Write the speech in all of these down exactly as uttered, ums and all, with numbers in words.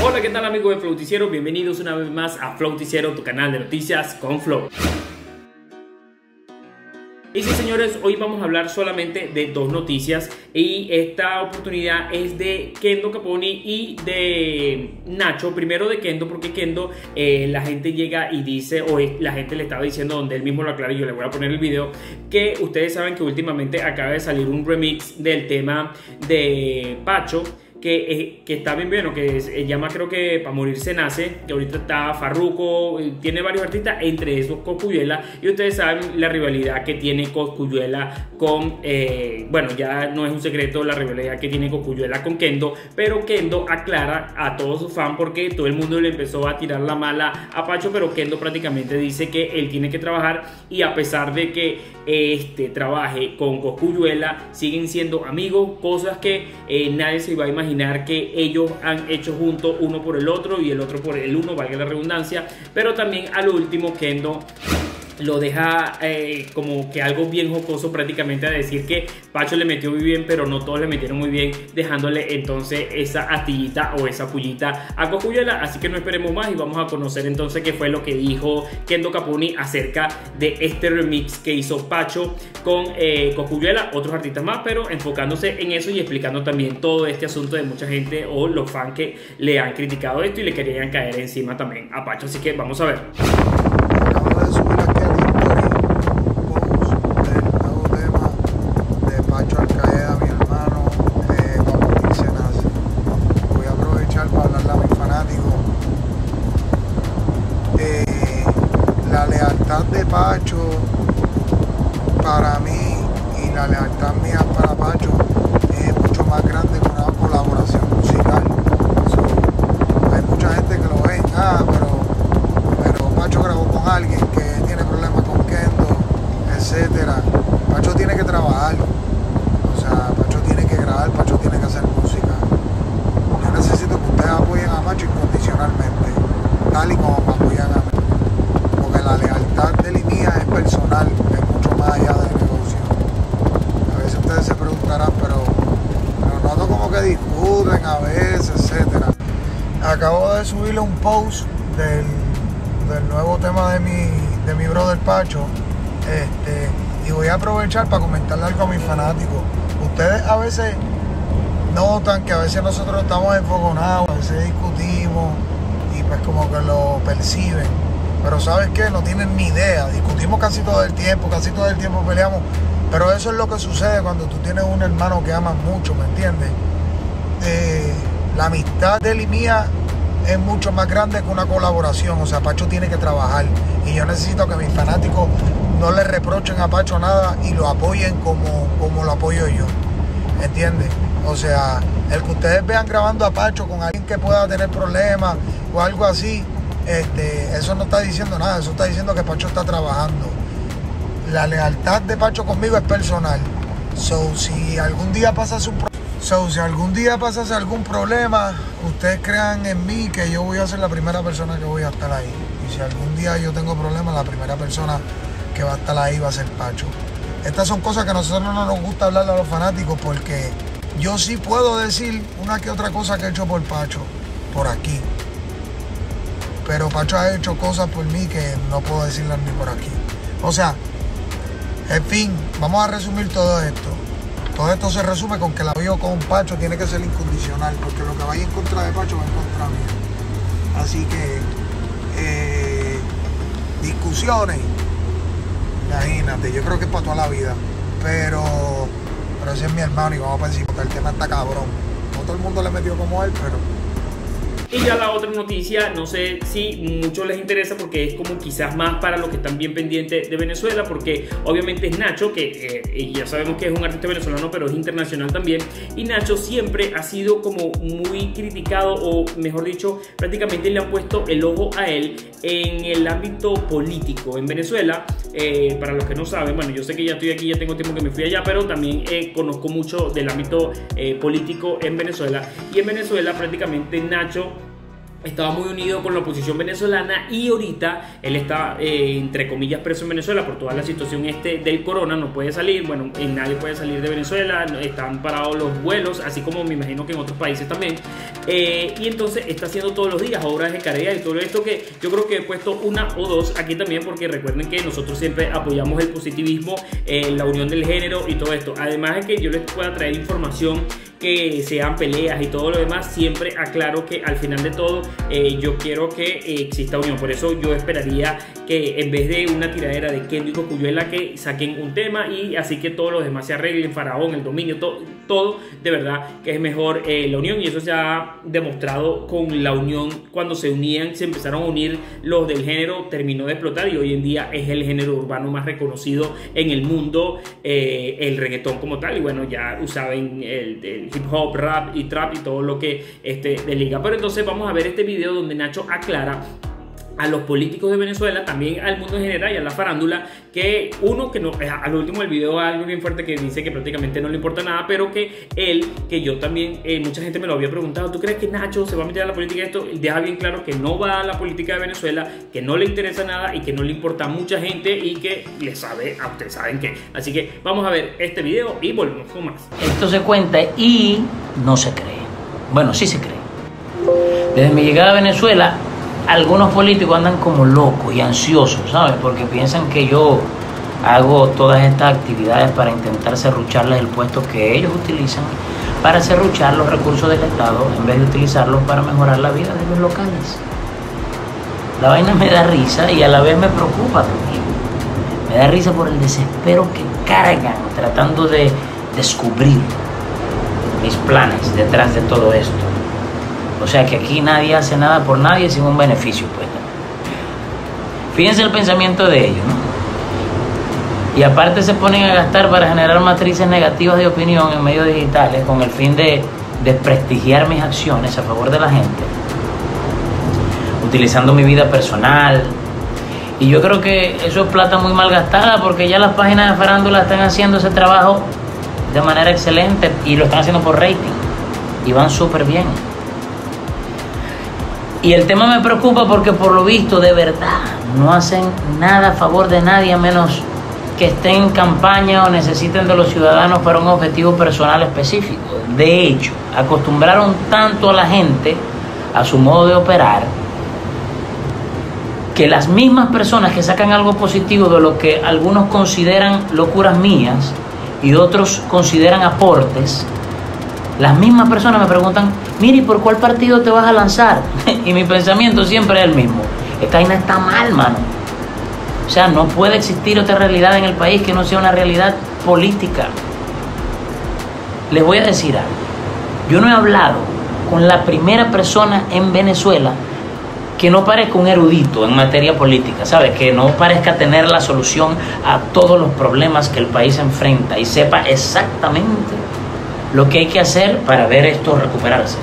Hola, ¿qué tal amigos de Flowticiero? Bienvenidos una vez más a Flowticiero, tu canal de noticias con Flow. Y sí, señores, hoy vamos a hablar solamente de dos noticias y esta oportunidad es de Kendo Caponi y de Nacho. Primero de Kendo, porque Kendo eh, la gente llega y dice, o la gente le estaba diciendo, donde él mismo lo aclara y yo le voy a poner el video, que ustedes saben que últimamente acaba de salir un remix del tema de Pacho, Que, eh, que está bien bueno, que se llama creo que Pa' Morir Se Nace, que ahorita está Farruko, tiene varios artistas, entre esos Cosculluela, y ustedes saben la rivalidad que tiene Cosculluela con, eh, bueno, ya no es un secreto la rivalidad que tiene Cosculluela con Kendo, pero Kendo aclara a todos sus fans porque todo el mundo le empezó a tirar la mala a Pacho, pero Kendo prácticamente dice que él tiene que trabajar y a pesar de que este trabaje con Cosculluela, siguen siendo amigos, cosas que eh, nadie se iba a imaginar que ellos han hecho juntos, uno por el otro y el otro por el uno, valga la redundancia. Pero también a lo último Kendo lo deja eh, como que algo bien jocoso, prácticamente a decir que Pacho le metió muy bien, pero no todos le metieron muy bien, dejándole entonces esa astillita o esa pullita a Cosculluela. Así que no esperemos más y vamos a conocer entonces qué fue lo que dijo Kendo Caponi acerca de este remix que hizo Pacho con eh, Cosculluela, otros artistas más, pero enfocándose en eso y explicando también todo este asunto de mucha gente o los fans que le han criticado esto y le querían caer encima también a Pacho. Así que vamos a ver. La lealtad de Pacho para mí y la lealtad mía para Pacho es mucho más grande que una colaboración musical. So, hay mucha gente que lo ve, ah, pero, pero Pacho grabó con alguien que tiene problemas con Kendo, etcétera. Pacho tiene que trabajar, o sea, Pacho tiene que grabar, Pacho tiene que hacer música. Yo necesito que ustedes apoyen a Pacho incondicionalmente, tal y como me apoyan a mí. La lealtad de él y mía es personal, es mucho más allá del negocio. A veces ustedes se preguntarán, pero, pero noto como que discuten a veces, etcétera. Acabo de subirle un post del, del nuevo tema de mi, de mi brother Pacho, este, y voy a aprovechar para comentarle algo a mis fanáticos. Ustedes a veces notan que a veces nosotros estamos enfogonados, a veces discutimos y pues como que lo perciben. Pero ¿sabes qué? No tienen ni idea. Discutimos casi todo el tiempo, casi todo el tiempo peleamos. Pero eso es lo que sucede cuando tú tienes un hermano que amas mucho, ¿me entiendes? Eh, la amistad de él y mía es mucho más grande que una colaboración. O sea, Pacho tiene que trabajar. Y yo necesito que mis fanáticos no le reprochen a Pacho nada y lo apoyen como, como lo apoyo yo. ¿Entiendes? O sea, el que ustedes vean grabando a Pacho con alguien que pueda tener problemas o algo así, Este, eso no está diciendo nada, eso está diciendo que Pacho está trabajando. La lealtad de Pacho conmigo es personal. So, si algún día pasase un pro so, si algún día pasase algún problema, ustedes crean en mí que yo voy a ser la primera persona que voy a estar ahí. Y si algún día yo tengo problemas, la primera persona que va a estar ahí va a ser Pacho. Estas son cosas que a nosotros no nos gusta hablarle a los fanáticos, porque yo sí puedo decir una que otra cosa que he hecho por Pacho, por aquí. Pero Pacho ha hecho cosas por mí que no puedo decirlas ni por aquí. O sea, en fin, vamos a resumir todo esto. Todo esto se resume con que el apoyo con Pacho tiene que ser incondicional, porque lo que vaya en contra de Pacho va en contra mía. Así que, eh, discusiones, imagínate, yo creo que es para toda la vida. Pero, pero ese es mi hermano y vamos a pensar que el tema está cabrón. No todo el mundo le metió como él, pero... Y ya la otra noticia, no sé si mucho les interesa porque es como quizás más para los que están bien pendientes de Venezuela, porque obviamente es Nacho, que eh, ya sabemos que es un artista venezolano, pero es internacional también. Y Nacho siempre ha sido como muy criticado, o mejor dicho, prácticamente le han puesto el ojo a él en el ámbito político en Venezuela. Eh, para los que no saben, bueno, yo sé que ya estoy aquí, ya tengo tiempo que me fui allá, pero también eh, conozco mucho del ámbito eh, político en Venezuela. Y en Venezuela prácticamente Nacho estaba muy unido con la oposición venezolana y ahorita él está, eh, entre comillas, preso en Venezuela por toda la situación este del corona, no puede salir, bueno, eh, nadie puede salir de Venezuela, están parados los vuelos, así como me imagino que en otros países también, eh, y entonces está haciendo todos los días obras de caridad y todo esto, que yo creo que he puesto una o dos aquí también, porque recuerden que nosotros siempre apoyamos el positivismo, eh, la unión del género y todo esto, además de que yo les pueda traer información que sean peleas y todo lo demás, siempre aclaro que al final de todo eh, yo quiero que eh, exista unión. Por eso yo esperaría que en vez de una tiradera de Kendo y Cocuyuela, que saquen un tema y así que todos los demás se arreglen, Faraón, el dominio, todo, todo de verdad que es mejor eh, la unión, y eso se ha demostrado con la unión. Cuando se unían, se empezaron a unir los del género, terminó de explotar y hoy en día es el género urbano más reconocido en el mundo, eh, el reggaetón como tal, y bueno, ya saben el, el hip hop, rap y trap y todo lo que este de liga. Pero entonces vamos a ver este video donde Nacho aclara a los políticos de Venezuela, también al mundo en general y a la farándula, que uno que no, al último del video algo bien fuerte que dice que prácticamente no le importa nada, pero que él, que yo también, eh, mucha gente me lo había preguntado, ¿tú crees que Nacho se va a meter a la política de esto? Deja bien claro que no va a la política de Venezuela, que no le interesa nada y que no le importa a mucha gente y que le sabe a ustedes saben qué. Así que vamos a ver este video y volvemos con más. Esto se cuenta y no se cree. Bueno, sí se cree. Desde mi llegada a Venezuela, algunos políticos andan como locos y ansiosos, ¿sabes? Porque piensan que yo hago todas estas actividades para intentar serrucharles el puesto que ellos utilizan para serruchar los recursos del Estado en vez de utilizarlos para mejorar la vida de los locales. La vaina me da risa y a la vez me preocupa también. Me da risa por el desespero que cargan tratando de descubrir mis planes detrás de todo esto. O sea que aquí nadie hace nada por nadie sin un beneficio, pues. Fíjense el pensamiento de ellos, ¿no? Y aparte se ponen a gastar para generar matrices negativas de opinión en medios digitales con el fin de desprestigiar mis acciones a favor de la gente, utilizando mi vida personal. Y yo creo que eso es plata muy mal gastada, porque ya las páginas de farándula están haciendo ese trabajo de manera excelente y lo están haciendo por rating y van súper bien. Y el tema me preocupa porque por lo visto de verdad no hacen nada a favor de nadie, a menos que estén en campaña o necesiten de los ciudadanos para un objetivo personal específico. De hecho, acostumbraron tanto a la gente a su modo de operar que las mismas personas que sacan algo positivo de lo que algunos consideran locuras mías y otros consideran aportes, las mismas personas me preguntan, mire, ¿por cuál partido te vas a lanzar? Y mi pensamiento siempre es el mismo. Esta vaina está mal, mano. O sea, no puede existir otra realidad en el país que no sea una realidad política. Les voy a decir algo. Yo no he hablado con la primera persona en Venezuela que no parezca un erudito en materia política, ¿sabes? Que no parezca tener la solución a todos los problemas que el país enfrenta y sepa exactamente lo que hay que hacer para ver esto recuperarse.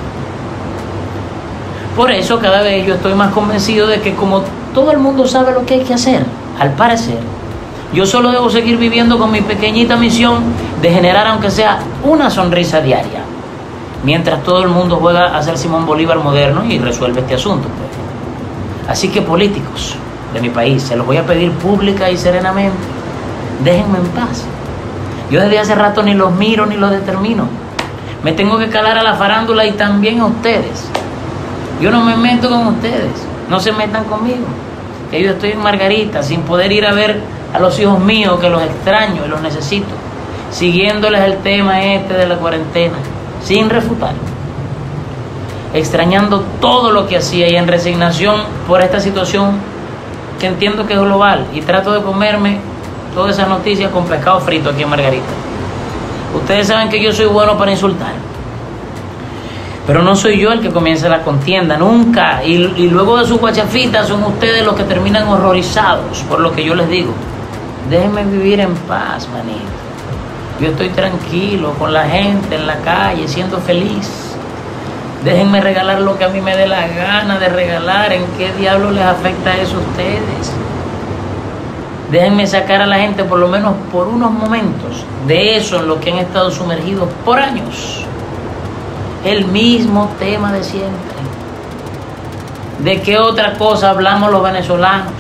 Por eso cada vez yo estoy más convencido de que como todo el mundo sabe lo que hay que hacer, al parecer, yo solo debo seguir viviendo con mi pequeñita misión de generar aunque sea una sonrisa diaria, mientras todo el mundo juega a ser Simón Bolívar moderno y resuelve este asunto, pues. Así que políticos de mi país, se los voy a pedir pública y serenamente, déjenme en paz. Yo desde hace rato ni los miro ni los determino. Me tengo que calar a la farándula y también a ustedes. Yo no me meto con ustedes, no se metan conmigo. Que yo estoy en Margarita sin poder ir a ver a los hijos míos, que los extraño y los necesito, siguiéndoles el tema este de la cuarentena, sin refutar, extrañando todo lo que hacía y en resignación por esta situación que entiendo que es global, y trato de comerme todas esas noticias con pescado frito aquí en Margarita. Ustedes saben que yo soy bueno para insultar, pero no soy yo el que comienza la contienda, nunca. Y, y luego de sus guachafitas son ustedes los que terminan horrorizados por lo que yo les digo. Déjenme vivir en paz, manito. Yo estoy tranquilo con la gente en la calle, siendo feliz. Déjenme regalar lo que a mí me dé la gana de regalar. ¿En qué diablo les afecta eso a ustedes? Déjenme sacar a la gente por lo menos por unos momentos de eso en lo que han estado sumergidos por años. El mismo tema de siempre. ¿De qué otra cosa hablamos los venezolanos?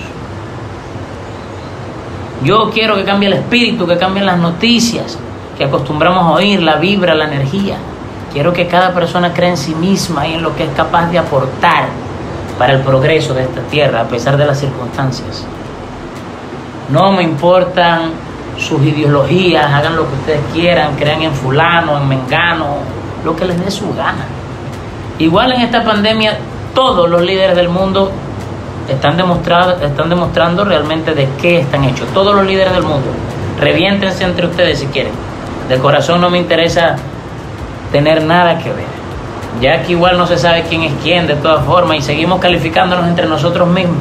Yo quiero que cambie el espíritu, que cambien las noticias, que acostumbramos a oír, la vibra, la energía. Quiero que cada persona crea en sí misma y en lo que es capaz de aportar para el progreso de esta tierra, a pesar de las circunstancias. No me importan sus ideologías, hagan lo que ustedes quieran, crean en fulano, en mengano, lo que les dé su gana. Igual en esta pandemia, todos los líderes del mundo están, demostrado, están demostrando realmente de qué están hechos. Todos los líderes del mundo. Reviéntense entre ustedes si quieren. De corazón no me interesa tener nada que ver. Ya que igual no se sabe quién es quién de todas formas y seguimos calificándonos entre nosotros mismos,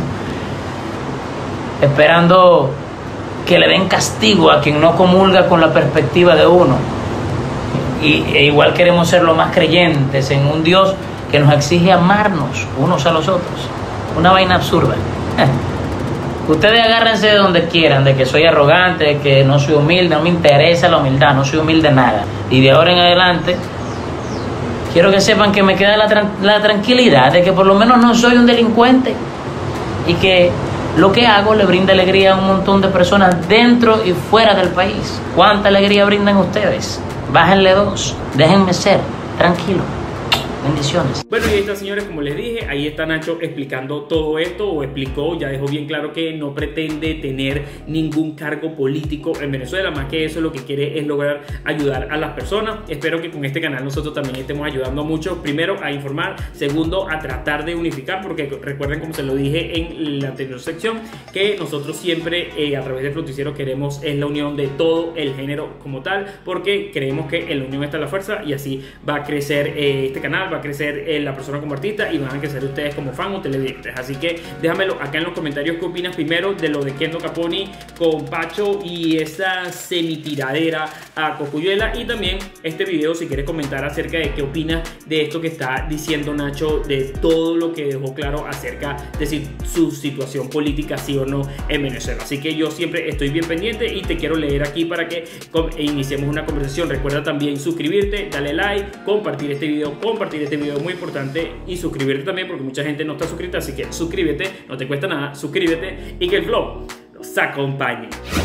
esperando que le den castigo a quien no comulga con la perspectiva de uno. Y e igual queremos ser los más creyentes en un Dios que nos exige amarnos unos a los otros. Una vaina absurda. Ustedes agárrense de donde quieran, de que soy arrogante, de que no soy humilde, no me interesa la humildad, no soy humilde nada. Y de ahora en adelante, quiero que sepan que me queda la, tra- la tranquilidad de que por lo menos no soy un delincuente y que lo que hago le brinda alegría a un montón de personas dentro y fuera del país. ¿Cuánta alegría brindan ustedes? Bájenle dos, déjenme ser, tranquilo. Bendiciones. Bueno, y ahí está, señores, como les dije, ahí está Nacho explicando todo esto, o explicó, ya dejó bien claro que no pretende tener ningún cargo político en Venezuela, más que eso lo que quiere es lograr ayudar a las personas. Espero que con este canal nosotros también estemos ayudando mucho, primero a informar, segundo a tratar de unificar, porque recuerden, como se lo dije en la anterior sección, que nosotros siempre eh, a través del noticiero queremos es la unión de todo el género como tal, porque creemos que en la unión está la fuerza y así va a crecer eh, este canal, va a crecer eh, la persona como artista y van a crecer ustedes como fan o televidentes. Así que déjamelo acá en los comentarios qué opinas primero de lo de Kendo Caponi con Pacho y esa semitiradera a Cocuyuela, y también este video si quieres comentar acerca de qué opinas de esto que está diciendo Nacho, de todo lo que dejó claro acerca de si su situación política sí o no en Venezuela. Así que yo siempre estoy bien pendiente y te quiero leer aquí para que iniciemos una conversación. Recuerda también suscribirte, dale like, compartir este video, compartir este video muy importante y suscribirte también porque mucha gente no está suscrita, así que suscríbete, no te cuesta nada, suscríbete y que el flow los acompañe.